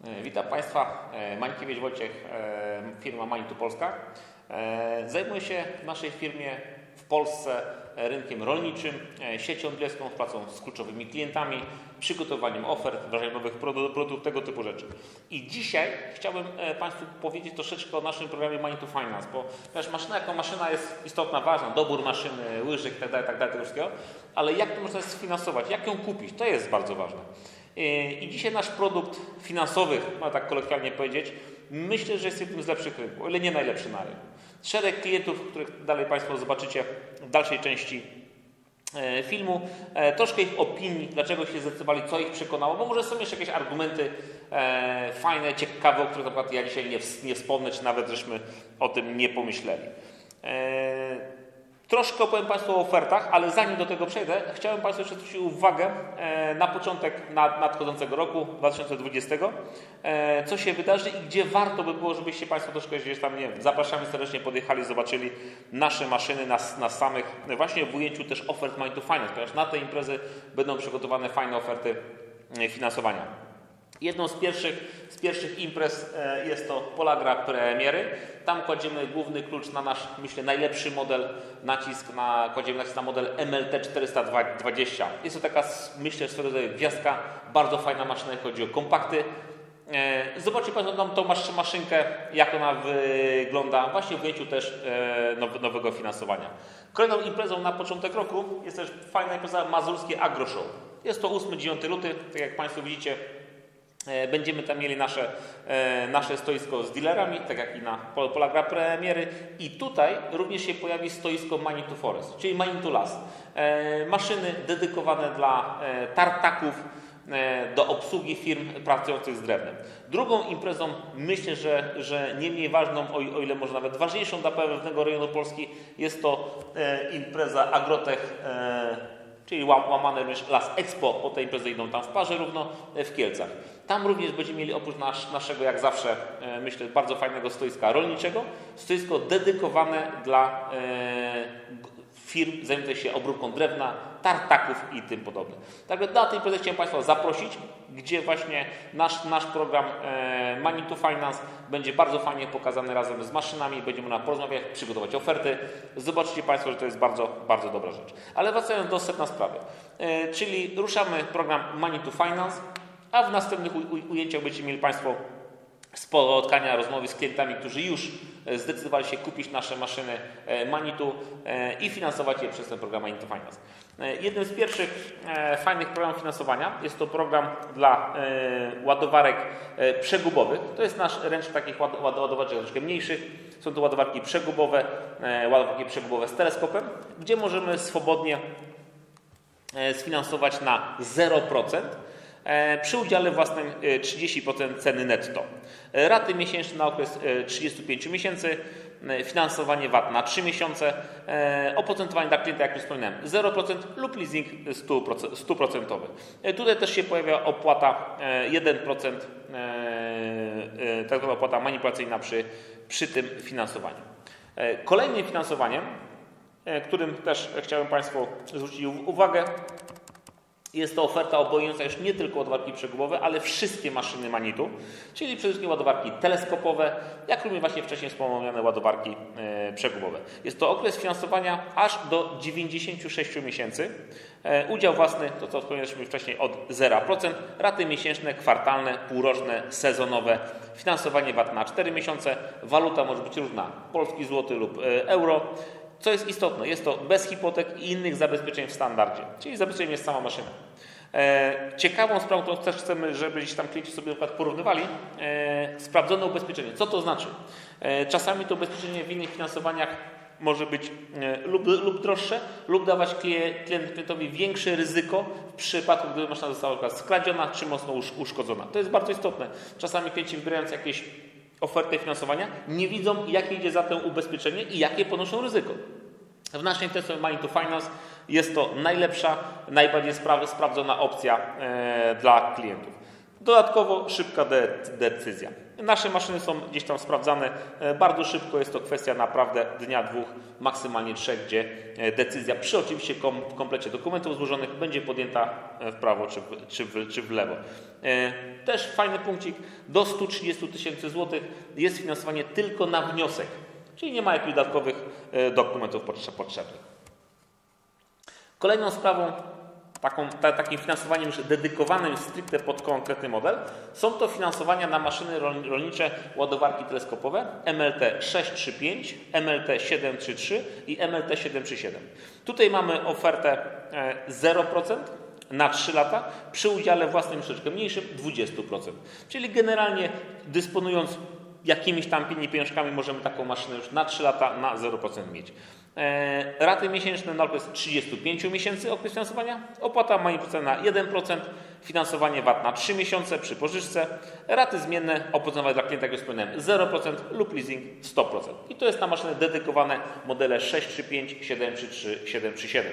Witam Państwa, Mańkiewicz Wojciech, firma Manitu Polska. Zajmuję się w naszej firmie w Polsce rynkiem rolniczym, siecią dealerską, pracą z kluczowymi klientami, przygotowaniem ofert, wdrażaniem nowych produktów, tego typu rzeczy. I dzisiaj chciałbym Państwu powiedzieć troszeczkę o naszym programie Manitu Finance, bo też maszyna jako maszyna jest istotna, ważna, dobór maszyny, łyżek itd., tego wszystkiego, ale jak to można sfinansować, jak ją kupić, to jest bardzo ważne. I dzisiaj nasz produkt finansowy, można tak kolokwialnie powiedzieć, myślę, że jest jednym z lepszych rynków, o ile nie najlepszy na rynku. Szereg klientów, których dalej Państwo zobaczycie w dalszej części filmu, troszkę ich opinii, dlaczego się zdecydowali, co ich przekonało, bo może są jeszcze jakieś argumenty fajne, ciekawe, o których na przykład ja dzisiaj nie wspomnę, czy nawet żeśmy o tym nie pomyśleli. Troszkę opowiem Państwu o ofertach, ale zanim do tego przejdę, chciałem Państwu jeszcze zwrócić uwagę na początek nadchodzącego roku 2020, co się wydarzy i gdzie warto by było, żebyście Państwo troszkę gdzieś tam, nie wiem, zapraszamy serdecznie, podjechali, zobaczyli nasze maszyny na samych, właśnie w ujęciu też ofert Manitu Finance, ponieważ na te imprezy będą przygotowane fajne oferty finansowania. Jedną z pierwszych imprez jest to Polagra Premiery. Tam kładziemy główny klucz na nasz, myślę, najlepszy model, kładziemy nacisk na model MLT 420. Jest to taka, myślę, swego rodzaju gwiazdka, bardzo fajna maszyna, jeśli chodzi o kompakty. Zobaczcie Państwo tą maszynkę, jak ona wygląda właśnie w ujęciu też nowego finansowania. Kolejną imprezą na początek roku jest też fajna impreza Mazurskie Agro Show. Jest to 8-9 luty, tak jak Państwo widzicie. Będziemy tam mieli nasze stoisko z dealerami, tak jak i na Polagra Premiery. I tutaj również się pojawi stoisko Manitu Forest, czyli Manitu Las. Maszyny dedykowane dla tartaków, do obsługi firm pracujących z drewnem. Drugą imprezą, myślę, że nie mniej ważną, o ile może nawet ważniejszą dla pewnego rejonu Polski, jest to impreza Agrotech, czyli łamane również Las Expo, po tej imprezy idą tam w parze równo w Kielcach. Tam również będziemy mieli oprócz naszego, jak zawsze, myślę, bardzo fajnego stoiska rolniczego, stoisko dedykowane dla firm zajmujących się obróbką drewna, tartaków i tym podobne. Także na tej imprezy chciałem Państwa zaprosić, gdzie właśnie nasz program Manitu Finance będzie bardzo fajnie pokazany razem z maszynami, będziemy na porozmawiać, przygotować oferty. Zobaczycie Państwo, że to jest bardzo, bardzo dobra rzecz. Ale wracając do sedna sprawy, czyli ruszamy program Manitu Finance, a w następnych ujęciach będziecie mieli Państwo spotkania, rozmowy z klientami, którzy już zdecydowali się kupić nasze maszyny Manitu i finansować je przez ten program Manitu Finance. Jednym z pierwszych fajnych programów finansowania jest to program dla ładowarek przegubowych. To jest nasz ręcznik takich ładowarek troszkę mniejszych. Są to ładowarki przegubowe z teleskopem, gdzie możemy swobodnie sfinansować na 0%. Przy udziale własnym 30% ceny netto. Raty miesięczne na okres 35 miesięcy, finansowanie VAT na 3 miesiące, oprocentowanie dla klienta, jak już wspominałem, 0% lub leasing 100%. Tutaj też się pojawia opłata 1%, tak zwana opłata manipulacyjna przy tym finansowaniu. Kolejnym finansowaniem, którym też chciałem Państwu zwrócić uwagę, jest to oferta obejmująca już nie tylko ładowarki przegubowe, ale wszystkie maszyny Manitu, czyli przede wszystkim ładowarki teleskopowe, jak również właśnie wcześniej wspomniane ładowarki przegubowe. Jest to okres finansowania aż do 96 miesięcy. Udział własny, to co wspomnieliśmy wcześniej, od 0%, raty miesięczne, kwartalne, półroczne, sezonowe, finansowanie VAT na 4 miesiące, waluta może być różna, polski złoty lub euro. Co jest istotne, jest to bez hipotek i innych zabezpieczeń w standardzie, czyli zabezpieczeniem jest sama maszyna. Ciekawą sprawą, którą też chcemy, żeby gdzieś tam klienci sobie na przykład porównywali, sprawdzone ubezpieczenie. Co to znaczy? Czasami to ubezpieczenie w innych finansowaniach może być lub droższe, lub dawać klientowi większe ryzyko w przypadku, gdyby maszyna została skradziona czy mocno uszkodzona. To jest bardzo istotne. Czasami klienci, wybierając jakieś ofertę finansowania, nie widzą, jakie idzie za to ubezpieczenie i jakie ponoszą ryzyko. W naszej intencji Manitu Finance jest to najlepsza, najbardziej sprawdzona opcja dla klientów. Dodatkowo szybka decyzja. Nasze maszyny są gdzieś tam sprawdzane bardzo szybko, jest to kwestia naprawdę dnia, dwóch, maksymalnie 3, gdzie decyzja przy oczywiście komplecie dokumentów złożonych będzie podjęta w prawo czy w lewo. Też fajny punkcik, do 130 000 złotych jest finansowanie tylko na wniosek, czyli nie ma jakichś dodatkowych dokumentów potrzebnych. Kolejną sprawą, takim finansowaniem już dedykowanym stricte pod konkretny model, są to finansowania na maszyny rolnicze, ładowarki teleskopowe MLT 635, MLT 733 i MLT 737. Tutaj mamy ofertę 0% na 3 lata przy udziale własnym troszeczkę mniejszym 20%. Czyli generalnie dysponując jakimiś tam pieniążkami możemy taką maszynę już na 3 lata na 0% mieć. Raty miesięczne na okres 35 miesięcy okres finansowania, opłata manipulacyjna 1%, finansowanie VAT na 3 miesiące przy pożyczce, raty zmienne oprocentowane dla klienta, jak już wspomniałem, 0% lub leasing 100%. I to jest na maszyny dedykowane modele 635, 733, 737.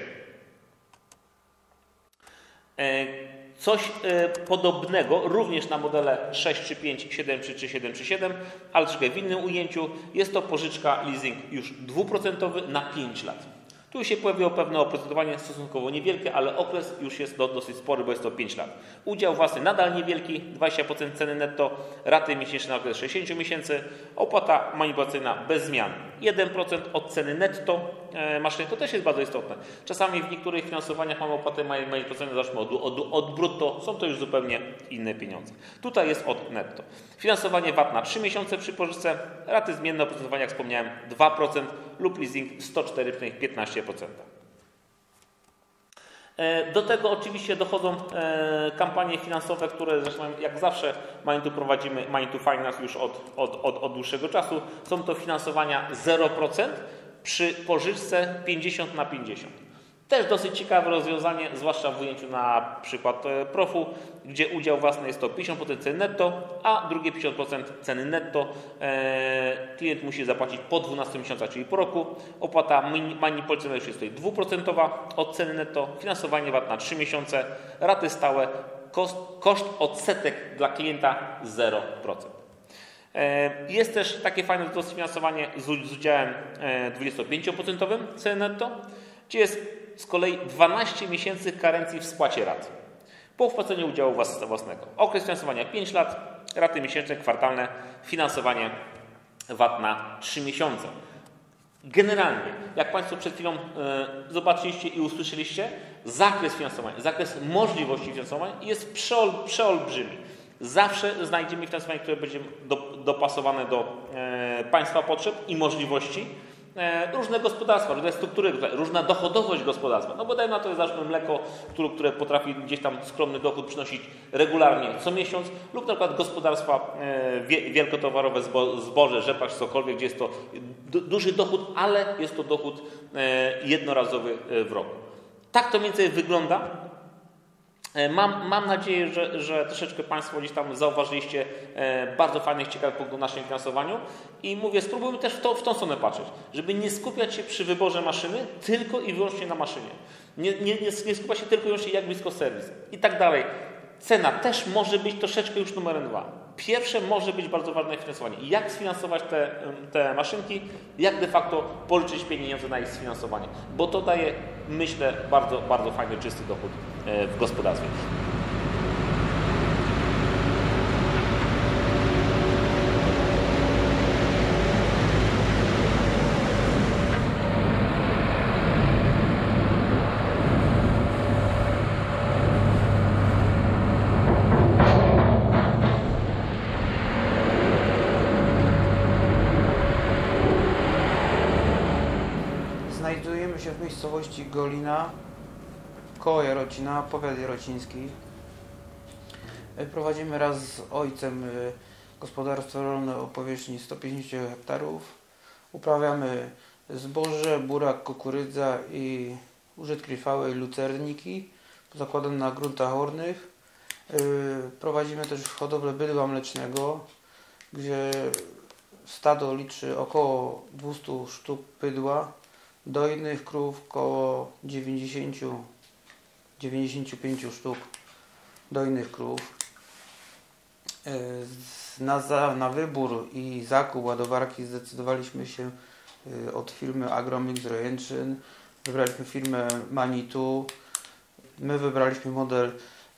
Coś podobnego również na modele 635, 733, 737, ale troszkę w innym ujęciu. Jest to pożyczka leasing już 2% na 5 lat. Tu się pojawiło pewne oprocentowanie stosunkowo niewielkie, ale okres już jest dosyć spory, bo jest to 5 lat. Udział własny nadal niewielki, 20% ceny netto, raty miesięczne na okres 60 miesięcy, opłata manipulacyjna bez zmian. 1% od ceny netto maszyny, to też jest bardzo istotne. Czasami w niektórych finansowaniach mamy opłatę manipulacyjną, załóżmy od brutto, są to już zupełnie inne pieniądze. Tutaj jest od netto. Finansowanie VAT na 3 miesiące przy pożyczce, raty zmienne oprocentowania, jak wspomniałem, 2% lub leasing 104,15%. Do tego oczywiście dochodzą kampanie finansowe, które zresztą jak zawsze prowadzimy Money to Finance już od dłuższego czasu. Są to finansowania 0% przy pożyczce 50/50. Też dosyć ciekawe rozwiązanie, zwłaszcza w ujęciu na przykład profu, gdzie udział własny jest to 50% ceny netto, a drugie 50% ceny netto klient musi zapłacić po 12 miesiącach, czyli po roku. Opłata manipulacyjna już jest tutaj 2% od ceny netto, finansowanie VAT na 3 miesiące, raty stałe, koszt odsetek dla klienta 0%. Jest też takie fajne dofinansowanie z udziałem 25% ceny netto, gdzie jest z kolei 12 miesięcy karencji w spłacie rat po wpłaceniu udziału własnego. Okres finansowania 5 lat, raty miesięczne, kwartalne, finansowanie VAT na 3 miesiące. Generalnie, jak Państwo przed chwilą zobaczyliście i usłyszeliście, zakres finansowania, zakres możliwości finansowania jest przeolbrzymi. Zawsze znajdziemy finansowanie, które będzie dopasowane do Państwa potrzeb i możliwości. Różne gospodarstwa, różne struktury, różna dochodowość gospodarstwa. No bo dajmy na to jest załóżmy mleko, które potrafi gdzieś tam skromny dochód przynosić regularnie co miesiąc, lub na przykład gospodarstwa wielkotowarowe, zboże, rzepak, cokolwiek, gdzie jest to duży dochód, ale jest to dochód jednorazowy w roku. Tak to mniej więcej wygląda. Mam nadzieję, że troszeczkę Państwo gdzieś tam zauważyliście bardzo fajnych, ciekawych punktów w naszym finansowaniu i mówię, spróbujmy też w tą stronę patrzeć, żeby nie skupiać się przy wyborze maszyny tylko i wyłącznie na maszynie. Nie skupiać się tylko i wyłącznie jak blisko serwis i tak dalej. Cena też może być troszeczkę już numerem 2. Pierwsze może być bardzo ważne finansowanie. Jak sfinansować te maszynki, jak de facto policzyć pieniądze na ich sfinansowanie. Bo to daje, myślę, bardzo, bardzo fajny, czysty dochód w gospodarstwie. Znajdujemy się w miejscowości Golina, koło Jarocina, powiat jarociński. Prowadzimy raz z ojcem gospodarstwo rolne o powierzchni 150 hektarów. Uprawiamy zboże, burak, kukurydza i użytki trwałe i lucerniki zakładane na gruntach ornych. Prowadzimy też hodowlę bydła mlecznego, gdzie stado liczy około 200 sztuk bydła, dojnych krów około 90-95 sztuk dojnych krów. Na wybór i zakup ładowarki zdecydowaliśmy się od firmy Agromix Rojęczyn. Wybraliśmy firmę Manitou. My wybraliśmy model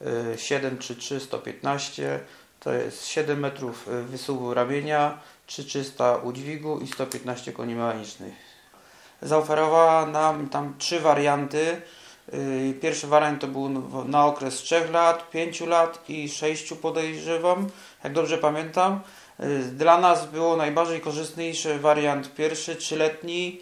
733-115. To jest 7 metrów wysuwu ramienia, 3300 udźwigu i 115 koni mechanicznych. Zaoferowała nam tam 3 warianty. Pierwszy wariant to był na okres 3 lat, 5 lat i 6, podejrzewam, jak dobrze pamiętam. Dla nas było najbardziej korzystniejszy wariant pierwszy, 3-letni.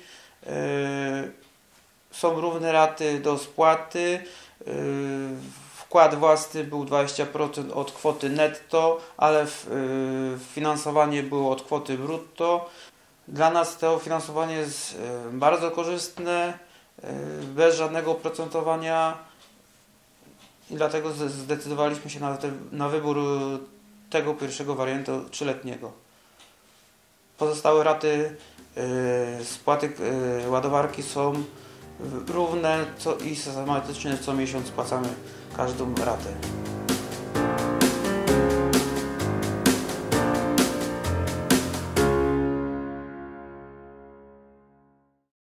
Są równe raty do spłaty. Wkład własny był 20% od kwoty netto, ale finansowanie było od kwoty brutto. Dla nas to finansowanie jest bardzo korzystne, bez żadnego oprocentowania i dlatego zdecydowaliśmy się na wybór tego pierwszego wariantu 3-letniego. Pozostałe raty spłaty ładowarki są równe i systematycznie co miesiąc spłacamy każdą ratę.